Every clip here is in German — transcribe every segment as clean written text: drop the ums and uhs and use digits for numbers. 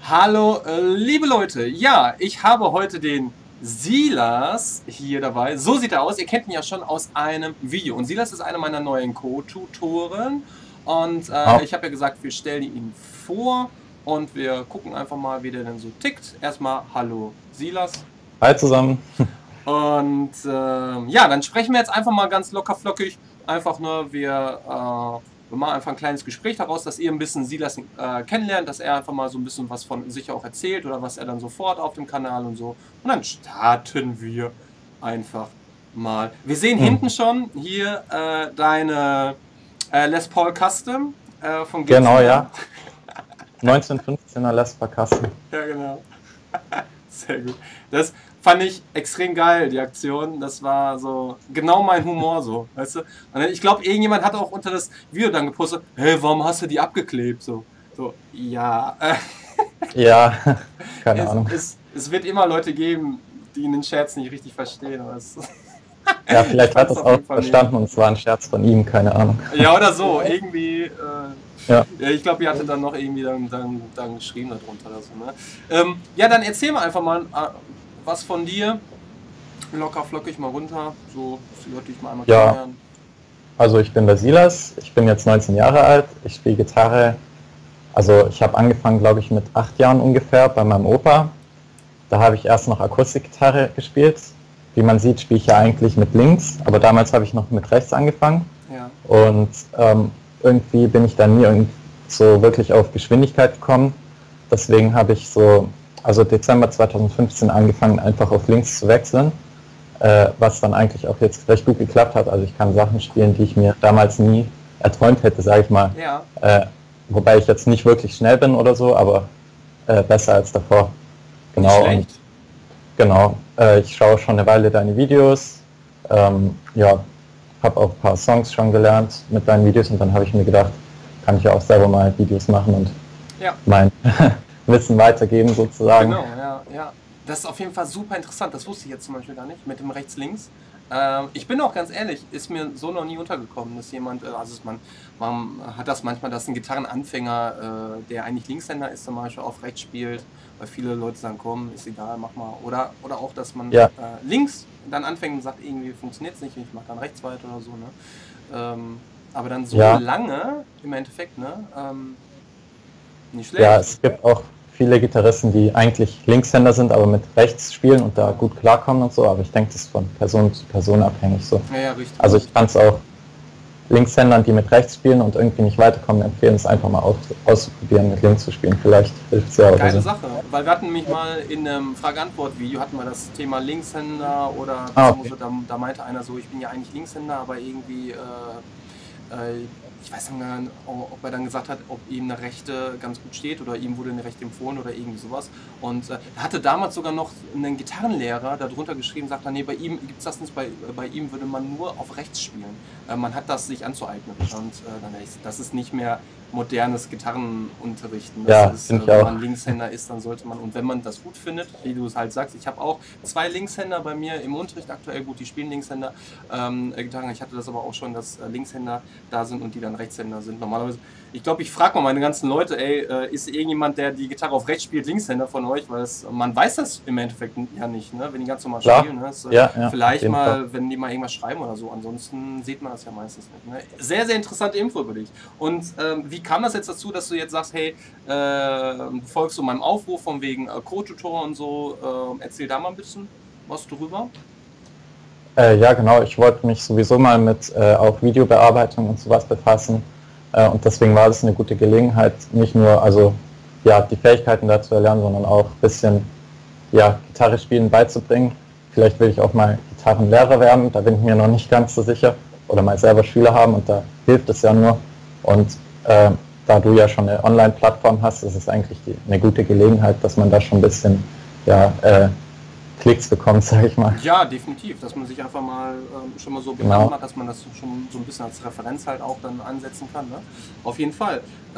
Hallo, liebe Leute. Ja, ich habe heute den Silas hier dabei. So sieht er aus. Ihr kennt ihn ja schon aus einem Video. Und Silas ist einer meiner neuen Co-Tutoren. Und Oh, ich habe ja gesagt, wir stellen ihn vor und wir gucken einfach mal, wie der denn so tickt. Erstmal, hallo Silas. hi zusammen. Und ja, dann sprechen wir jetzt einfach mal ganz locker flockig. Einfach nur, wir machen einfach ein kleines Gespräch daraus, dass ihr ein bisschen Silas kennenlernt, dass er einfach mal so ein bisschen was von sich auch erzählt oder was er dann sofort auf dem Kanal und so. Und dann starten wir einfach mal. Wir sehen hinten schon hier deine Les Paul Custom von Genau, Gibson. ja. 1915er Les Custom. Ja, genau. Sehr gut. Das fand ich extrem geil, die Aktion. Das war so genau mein Humor so, weißt du? Und ich glaube, irgendjemand hat auch unter das Video dann gepostet, hey, warum hast du die abgeklebt? So ja. Ja, keine Ahnung. Es wird immer Leute geben, die den Scherz nicht richtig verstehen. Aber Ja, ich vielleicht hat fand's es auf auch jeden Fall verstanden und es war ein Scherz von ihm, keine Ahnung. ja, oder so. Irgendwie. Ja. Ja, ich glaube, ihr hattet dann noch irgendwie dann geschrieben darunter oder so. Ne? Ja, dann erzähl mal einfach mal was von dir. Locker flockig mal runter. So, dass die Leute dich mal einmal Ja, kennenlernen. also ich bin der Silas, ich bin jetzt 19 Jahre alt, ich spiele Gitarre. Also ich habe angefangen, glaube ich, mit 8 Jahren ungefähr bei meinem Opa. Da habe ich erst noch Akustikgitarre gespielt. Wie man sieht, spiele ich ja eigentlich mit links, aber damals habe ich noch mit rechts angefangen. Ja. Und irgendwie bin ich dann nie so wirklich auf Geschwindigkeit gekommen. Deswegen habe ich also Dezember 2015 angefangen, einfach auf links zu wechseln, was dann eigentlich auch jetzt recht gut geklappt hat. Also ich kann Sachen spielen, die ich mir damals nie erträumt hätte, sage ich mal. Ja. Wobei ich jetzt nicht wirklich schnell bin oder so, aber besser als davor. Genau. Nicht schlecht. Genau. Ich schaue schon eine Weile deine Videos. Ja, habe auch ein paar Songs schon gelernt mit deinen Videos und dann habe ich mir gedacht, kann ich ja auch selber mal Videos machen und Ja. mein Wissen weitergeben sozusagen. Genau, ja. Das ist auf jeden Fall super interessant. Das wusste ich jetzt zum Beispiel gar nicht mit dem Rechts-Links. Ich bin auch ganz ehrlich, ist mir so noch nie untergekommen, dass jemand, man hat das manchmal, dass ein Gitarrenanfänger, der eigentlich Linkshänder ist, zum Beispiel auf rechts spielt, weil viele Leute sagen, komm, ist egal, mach mal. Oder auch, dass man Ja. links dann anfängt und sagt, irgendwie funktioniert es nicht, ich mach dann rechts weiter oder so, ne? Aber dann so Ja. lange, im Endeffekt, ne? Nicht schlecht. Ja, es gibt auch viele Gitarristen, die eigentlich Linkshänder sind, aber mit rechts spielen und da gut klarkommen und so, aber ich denke, das ist von Person zu Person abhängig so. Ja, richtig. Also ich kann es auch Linkshändern, die mit rechts spielen und irgendwie nicht weiterkommen, empfehlen, es einfach mal auszuprobieren, mit links zu spielen. Vielleicht hilft es ja oder Geile so. Sache, weil wir hatten mich mal in einem Frage-Antwort-Video, hatten wir das Thema Linkshänder oder Okay. da meinte einer so, ich bin ja eigentlich Linkshänder, aber irgendwie, ich weiß nicht mehr, ob er dann gesagt hat, ob ihm eine Rechte ganz gut steht oder ihm wurde eine Rechte empfohlen oder irgendwie sowas. Und er hatte damals sogar noch einen Gitarrenlehrer darunter geschrieben, sagt er, nee, bei ihm gibt es das nicht, bei ihm würde man nur auf rechts spielen. Man hat das sich anzueignen und das ist nicht mehr modernes Gitarrenunterrichten. Ja, Das ist, finde ich wenn auch. man Linkshänder ist, dann sollte man, und wenn man das gut findet, wie du es halt sagst, ich habe auch 2 Linkshänder bei mir im Unterricht aktuell, gut, die spielen Linkshänder Gitarren. Ich hatte das aber auch schon, dass Linkshänder da sind und die dann Rechtshänder sind. Normalerweise, ich glaube, ich frage mal meine ganzen Leute, ey, ist irgendjemand, der die Gitarre auf rechts spielt, Linkshänder von euch? Weil man weiß das im Endeffekt ja nicht, ne? Wenn die ganz normal Klar. spielen. Ne? Ja, auf vielleicht jeden mal, Fall. wenn die mal irgendwas schreiben oder so. Ansonsten sieht man das ja meistens nicht. Ne? Sehr, sehr interessante Info über dich. Und wie kam das jetzt dazu, dass du jetzt sagst, hey, folgst du meinem Aufruf von wegen Co-Tutor und so? Erzähl da mal ein bisschen was drüber. Ja, genau. Ich wollte mich sowieso mal mit auch Videobearbeitung und sowas befassen. Und deswegen war das eine gute Gelegenheit, nicht nur also ja, die Fähigkeiten da zu erlernen, sondern auch ein bisschen ja, Gitarre spielen beizubringen. Vielleicht will ich auch mal Gitarrenlehrer werden, da bin ich mir noch nicht ganz so sicher. Oder mal selber Schüler haben und da hilft es ja nur. Und da du ja schon eine Online-Plattform hast, ist es eigentlich eine gute Gelegenheit, dass man da schon ein bisschen ja, Klicks bekommt, sage ich mal. Ja, definitiv, dass man sich einfach mal schon mal so bekannt Genau. macht, dass man das schon so ein bisschen als Referenz halt auch dann ansetzen kann. Ne? Auf jeden Fall.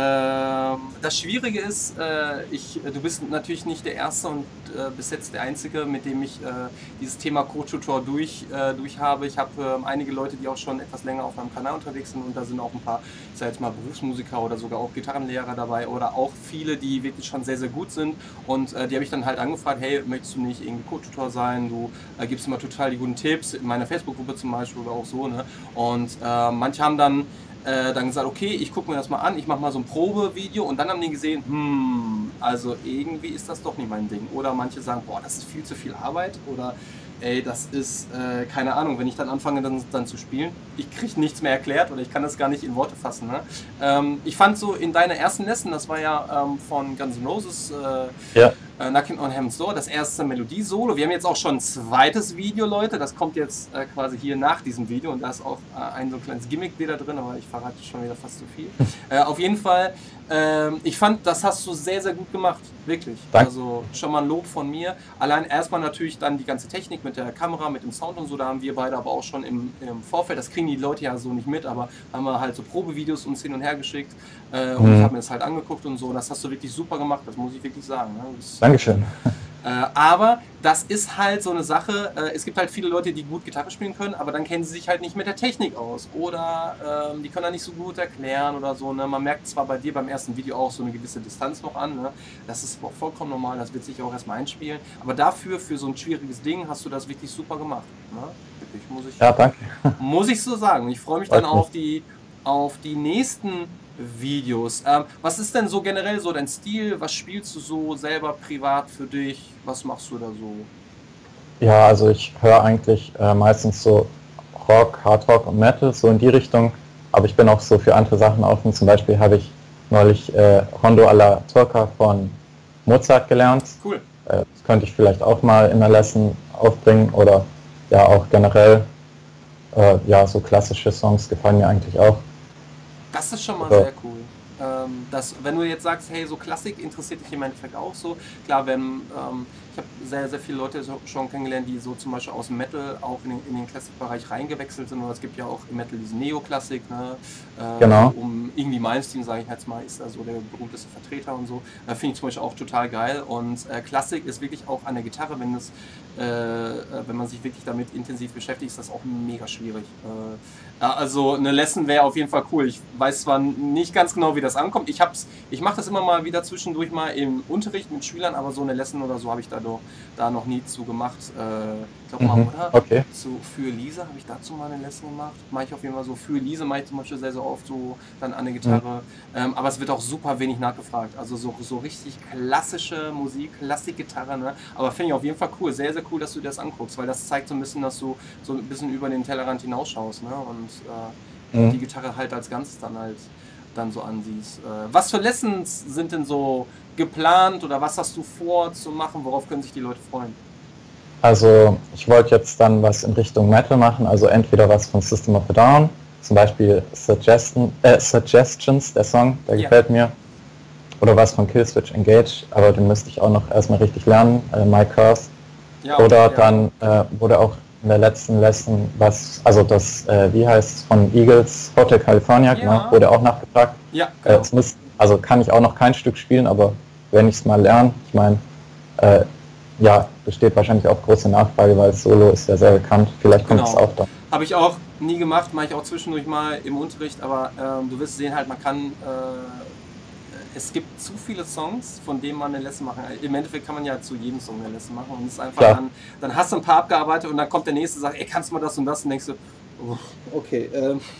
Das Schwierige ist, du bist natürlich nicht der Erste und bis jetzt der Einzige, mit dem ich dieses Thema Code-Tutor durch habe. Ich habe einige Leute, die auch schon etwas länger auf meinem Kanal unterwegs sind und da sind auch ein paar, ich sag jetzt mal, Berufsmusiker oder sogar auch Gitarrenlehrer dabei oder auch viele, die wirklich schon sehr, sehr gut sind und die habe ich dann halt angefragt, hey, möchtest du nicht irgendwie Code-Tutor sein? Du gibst immer total die guten Tipps, in meiner Facebook-Gruppe zum Beispiel oder auch so. Ne? Und manche haben dann gesagt, okay, ich gucke mir das mal an, ich mache mal so ein Probevideo und dann haben die gesehen, also irgendwie ist das doch nicht mein Ding. Oder manche sagen, boah, das ist viel zu viel Arbeit oder ey, das ist, keine Ahnung, wenn ich dann anfange dann zu spielen, ich kriege nichts mehr erklärt oder ich kann das gar nicht in Worte fassen. Ne? Ich fand so in deiner ersten Lesson, das war ja von Guns N' Roses, Ja. Knockin' on Heaven's Door, das erste Melodie-Solo. Wir haben jetzt auch schon ein zweites Video, Leute. Das kommt jetzt quasi hier nach diesem Video und da ist auch ein so ein kleines Gimmick wieder drin, aber ich verrate schon wieder fast zu viel. Auf jeden Fall, ich fand, das hast du sehr, sehr gut gemacht. Wirklich. Danke. Also schon mal ein Lob von mir. Allein erstmal natürlich dann die ganze Technik mit der Kamera, mit dem Sound und so, da haben wir beide aber auch schon im Vorfeld, das kriegen die Leute ja so nicht mit, aber haben wir halt so Probevideos uns hin und her geschickt und ich habe mir das halt angeguckt und so. Und das hast du wirklich super gemacht, das muss ich wirklich sagen. Ne? Dankeschön. Aber das ist halt so eine Sache, es gibt halt viele Leute, die gut Gitarre spielen können, aber dann kennen sie sich halt nicht mit der Technik aus oder die können da nicht so gut erklären oder so. Ne? Man merkt zwar bei dir beim ersten Video auch so eine gewisse Distanz noch an, ne? Das ist auch vollkommen normal, das wird sich auch erstmal einspielen, aber dafür, für so ein schwieriges Ding, hast du das wirklich super gemacht. Ne? Wirklich, Ja, danke. muss ich so sagen. Ich freue mich dann auf die nächsten Videos. Was ist denn so generell so dein Stil? Was spielst du so selber privat für dich? Was machst du da so? Ja, also ich höre eigentlich meistens so Rock, Hard Rock und Metal, so in die Richtung. Aber ich bin auch so für andere Sachen offen. Zum Beispiel habe ich neulich Rondo alla Turca von Mozart gelernt. Cool. Das könnte ich vielleicht auch mal in der Lesson aufbringen oder ja auch generell. Ja, so klassische Songs gefallen mir eigentlich auch. Das ist schon mal sehr cool. Wenn du jetzt sagst, hey, so Klassik interessiert dich im Endeffekt auch so. Klar, ich habe sehr, sehr viele Leute schon kennengelernt, die so zum Beispiel aus dem Metal auch in den Klassikbereich reingewechselt sind. Oder es gibt ja auch im Metal diesen Neoklassik, ne? Genau. Irgendwie Malmsteen, sage ich jetzt mal, ist da so der berühmteste Vertreter und so. Finde ich zum Beispiel auch total geil. Und Klassik ist wirklich auch an der Gitarre, wenn man sich wirklich damit intensiv beschäftigt, ist das auch mega schwierig. Also eine Lesson wäre auf jeden Fall cool. Ich weiß zwar nicht ganz genau, wie das ankommt. Ich mache das immer mal wieder zwischendurch mal im Unterricht mit Schülern, aber so eine Lesson oder so habe ich da noch nie zu gemacht. Ich glaube mal, oder? Okay. Für Lisa habe ich dazu mal eine Lesson gemacht. Mache ich auf jeden Fall so. Für Lisa mache ich zum Beispiel sehr, sehr oft so dann an der Gitarre. Aber es wird auch super wenig nachgefragt. Also so richtig klassische Musik, Klassikgitarre. Ne? Aber finde ich auf jeden Fall cool. Sehr, sehr cool, dass du dir das anguckst, weil das zeigt so ein bisschen, dass du so ein bisschen über den Tellerrand hinausschaust. Ne? Und die Gitarre halt als Ganzes dann so ansiehst. Was für Lessons sind denn so geplant oder was hast du vor zu machen? Worauf können sich die Leute freuen? Also ich wollte jetzt dann was in Richtung Metal machen, also entweder was von System of a Down, zum Beispiel Suggestions, der Song, der gefällt mir, oder was von Killswitch Engage, aber den müsste ich auch noch erstmal richtig lernen, My Curse. Ja, oder dann wurde auch in der letzten Lesson wie heißt es, von Eagles, Hotel California, genau, wurde auch nachgefragt. Ja, genau. Also kann ich auch noch kein Stück spielen, aber wenn ich es mal lerne, ich meine, besteht wahrscheinlich auch große Nachfrage, weil Solo ist ja sehr bekannt, vielleicht kommt es auch da. Habe ich auch nie gemacht, mache ich auch zwischendurch mal im Unterricht, aber du wirst sehen halt, es gibt zu viele Songs, von denen man eine Lesson machen kann. Im Endeffekt kann man ja zu jedem Song eine Lesson machen und es ist einfach dann hast du ein paar abgearbeitet und dann kommt der nächste und sagt, ey, kannst du mal das und das und denkst du, oh, okay.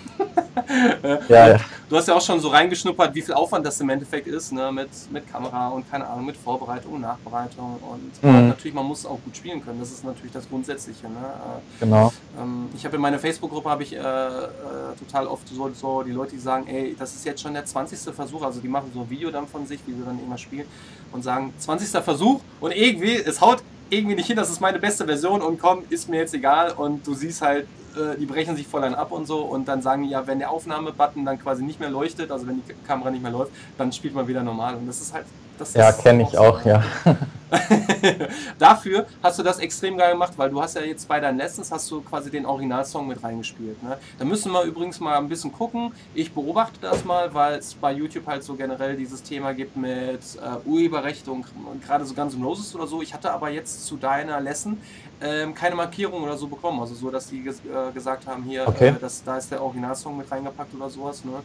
Du hast ja auch schon so reingeschnuppert, wie viel Aufwand das im Endeffekt ist, ne? Mit Kamera und keine Ahnung, mit Vorbereitung und Nachbereitung und natürlich, man muss auch gut spielen können, das ist natürlich das Grundsätzliche. Ne? Genau. Ich habe in meiner Facebook-Gruppe total oft so die Leute, die sagen, ey, das ist jetzt schon der 20. Versuch, also die machen so ein Video dann von sich, wie sie dann immer spielen und sagen, 20. Versuch und irgendwie, es haut irgendwie nicht hin, das ist meine beste Version und komm, ist mir jetzt egal und du siehst halt, die brechen sich voll ab und so und dann sagen die ja, wenn der Aufnahmebutton dann quasi nicht mehr leuchtet, also wenn die Kamera nicht mehr läuft, dann spielt man wieder normal und das ist halt... Ja, kenne ich auch, ja. Dafür hast du das extrem geil gemacht, weil du hast ja jetzt bei deinen Lessons hast du quasi den Originalsong mit reingespielt. Ne? Da müssen wir übrigens mal ein bisschen gucken. Ich beobachte das mal, weil es bei YouTube halt so generell dieses Thema gibt mit Urheberrechte und gerade so Guns N' Roses oder so. Ich hatte aber jetzt zu deiner Lesson keine Markierung oder so bekommen. Also so, dass die gesagt haben, hier, okay. Da ist der Originalsong mit reingepackt oder sowas. Ne?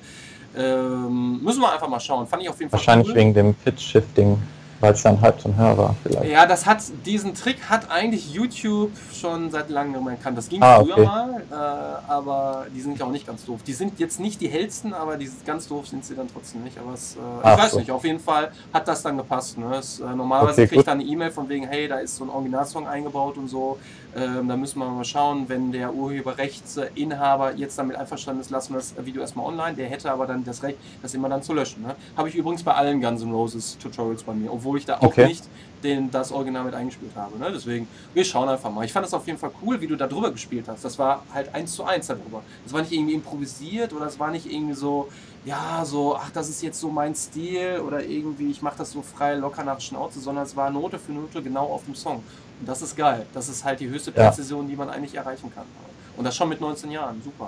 Müssen wir einfach mal schauen. Fand ich auf jeden Fall wahrscheinlich cool. Wegen dem Pitch-Shifting, weil es dann halb zum Hörer war vielleicht. Ja, diesen Trick hat eigentlich YouTube schon seit langem erkannt. Das ging früher mal, aber die sind ja auch nicht ganz doof. Die sind jetzt nicht die hellsten, aber ganz doof sind sie dann trotzdem nicht. Aber ich weiß nicht, auf jeden Fall hat das dann gepasst. Ne? Normalerweise kriegt dann eine E-Mail von wegen, hey, da ist so ein Originalsong eingebaut und so. Da müssen wir mal schauen, wenn der Urheberrechtsinhaber jetzt damit einverstanden ist, lassen wir das Video erstmal online. Der hätte aber dann das Recht, das immer dann zu löschen. Ne? Habe ich übrigens bei allen Guns N' Roses Tutorials bei mir, obwohl ich da auch nicht das Original mit eingespielt habe. Ne? Deswegen, wir schauen einfach mal. Ich fand es auf jeden Fall cool, wie du da drüber gespielt hast. Das war halt 1:1 darüber. Das war nicht irgendwie improvisiert oder es war nicht irgendwie so, ja, so, ach, das ist jetzt so mein Stil oder irgendwie, ich mache das so frei, locker nach Schnauze, sondern es war Note für Note genau auf dem Song. Und das ist geil. Das ist halt die höchste Präzision, die man eigentlich erreichen kann. Und das schon mit 19 Jahren. Super.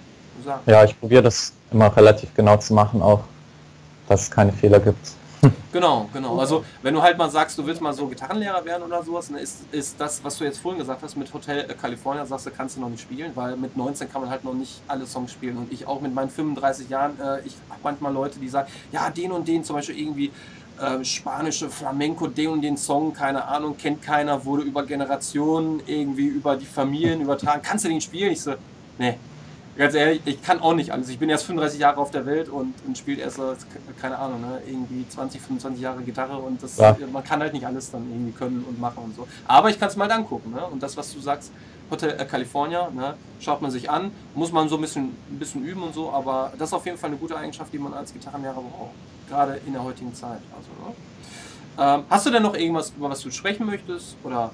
Ja, ich probiere das immer relativ genau zu machen, auch, dass es keine Fehler gibt. Genau. Also wenn du halt mal sagst, du willst mal so Gitarrenlehrer werden oder sowas, dann ist das, was du jetzt vorhin gesagt hast, mit Hotel California, sagst du, kannst du noch nicht spielen, weil mit 19 kann man halt noch nicht alle Songs spielen. Und ich auch mit meinen 35 Jahren, ich habe manchmal Leute, die sagen, ja, den und den, zum Beispiel irgendwie spanische Flamenco, den und den Song, keine Ahnung, kennt keiner, wurde über Generationen irgendwie über die Familien übertragen. Kannst du den spielen? Ich so, nee. Ganz ehrlich, ich kann auch nicht alles. Ich bin erst 35 Jahre auf der Welt und spiele erst, keine Ahnung, ne, irgendwie 20, 25 Jahre Gitarre und man kann halt nicht alles dann irgendwie können und machen und so. Aber ich kann es mal angucken. Ne? Und das, was du sagst, Hotel California, ne, schaut man sich an, muss man so ein bisschen üben und so, aber das ist auf jeden Fall eine gute Eigenschaft, die man als Gitarrenlehrer braucht. Gerade in der heutigen Zeit. Also, ne? Hast du denn noch irgendwas, über was du sprechen möchtest? Oder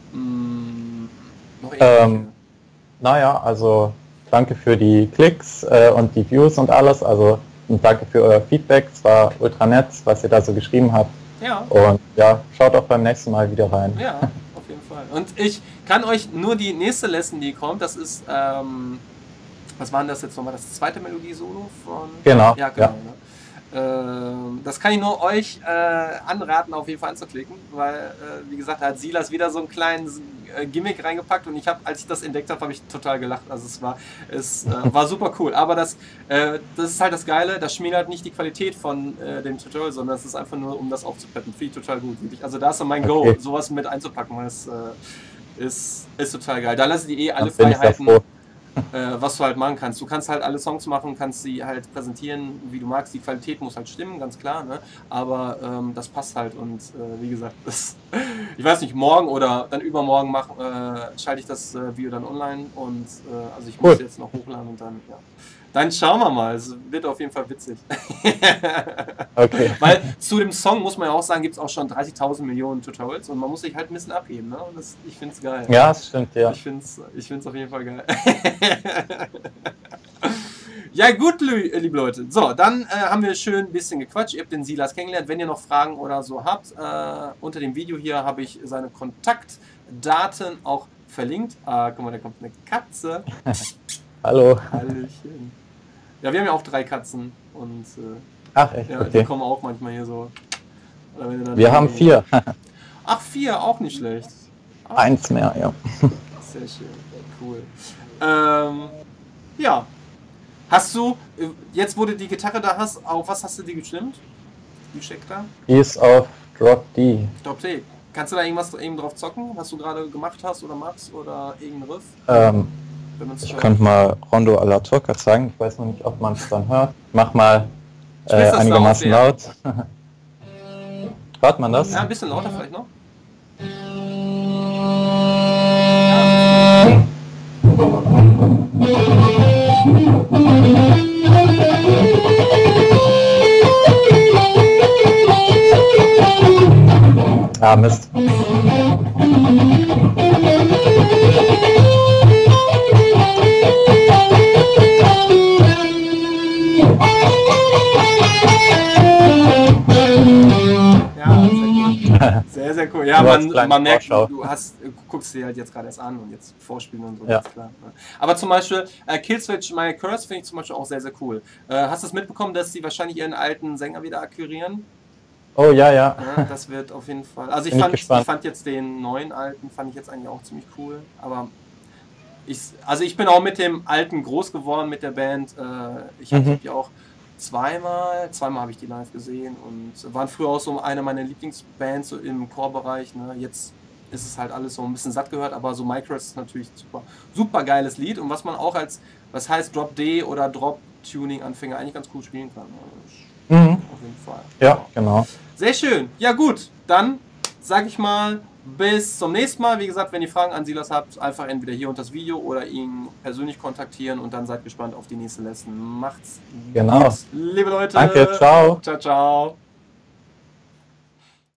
noch irgendwas? Naja, also danke für die Klicks und die Views und alles. Also und danke für euer Feedback. Es war ultra nett, was ihr da so geschrieben habt. Ja. Und ja, schaut auch beim nächsten Mal wieder rein. Ja, auf jeden Fall. Und ich kann euch nur die nächste Lesson, die kommt, das ist, was war denn das jetzt nochmal? Das zweite Melodie-Solo von... Genau. Ja, genau. Ja. Ne? Das kann ich nur euch anraten, auf jeden Fall anzuklicken, weil, wie gesagt, da hat Silas wieder so einen kleinen Gimmick reingepackt und als ich das entdeckt habe, habe ich total gelacht. Also es war super cool. Aber das ist halt das Geile, das schmälert nicht die Qualität von dem Tutorial, sondern es ist einfach nur, um das aufzupeppen. Finde ich total gut. Wirklich. Also da ist so mein Go, sowas mit einzupacken, weil es ist total geil. Da lassen die alle Freiheiten, was du halt machen kannst. Du kannst halt alle Songs machen, kannst sie halt präsentieren, wie du magst. Die Qualität muss halt stimmen, ganz klar, ne? Aber das passt halt und wie gesagt, ich weiß nicht, morgen oder dann übermorgen schalte ich das Video dann online und also ich muss jetzt noch hochladen und dann, ja. Dann schauen wir mal, es wird auf jeden Fall witzig. Okay. Weil zu dem Song, muss man ja auch sagen, gibt es auch schon 30.000 Millionen Tutorials und man muss sich halt ein bisschen abheben, ne? Und ich finde es geil. Ja, das stimmt, ja. Ich find's auf jeden Fall geil. Ja gut, liebe Leute. So, dann haben wir schön ein bisschen gequatscht. Ihr habt den Silas kennengelernt. Wenn ihr noch Fragen oder so habt, unter dem Video hier habe ich seine Kontaktdaten auch verlinkt. Guck mal, da kommt eine Katze. Hallo. Hallöchen. Ja, wir haben ja auch 3 Katzen und ach echt? ja, Okay. die kommen auch manchmal hier so. Wir haben 4. Ach, 4, auch nicht schlecht. 1 mehr, ja. Sehr schön, cool. Ja. Hast du, jetzt wo du die Gitarre da hast, auf was hast du die gestimmt? Die steckt da? Die ist auf Drop D. Drop D. Kannst du da irgendwas eben drauf zocken, was du gerade gemacht hast oder machst oder irgendein Riff? Ich könnte mal Rondo alla Turca zeigen. Ich weiß noch nicht, ob man es dann hört. Mach mal einigermaßen laut. Hört man das? Ja, ein bisschen lauter vielleicht noch. Ah, Mist. Sehr, sehr cool. Ja, Nur als man kleine merkt, Vorschau. du guckst dir halt jetzt gerade erst an und jetzt vorspielen und so, Ja. ganz klar. Ne? Aber zum Beispiel Killswitch My Curse finde ich zum Beispiel auch sehr, sehr cool. Hast du es mitbekommen, dass sie wahrscheinlich ihren alten Sänger wieder akquirieren? Oh ja, ja. Ja, das wird auf jeden Fall. Also Bin ich gespannt. ich fand jetzt den neuen alten, fand ich jetzt eigentlich auch ziemlich cool. Aber ich bin auch mit dem alten groß geworden mit der Band. Ich habe die auch zweimal habe ich die live gesehen und waren früher auch so eine meiner Lieblingsbands so im Core-Bereich. Ne? Jetzt ist es halt alles so ein bisschen satt gehört, aber so Micros ist natürlich super, super geiles Lied und was man auch als, was heißt Drop D oder Drop Tuning Anfänger eigentlich ganz cool spielen kann. Auf jeden Fall. Ja, genau. Sehr schön. Ja gut, dann sage ich mal bis zum nächsten Mal. Wie gesagt, wenn ihr Fragen an Silas habt, einfach entweder hier unter das Video oder ihn persönlich kontaktieren und dann seid gespannt auf die nächste Lesson. Macht's Genau. gut, liebe Leute. Danke, ciao. Ciao, ciao.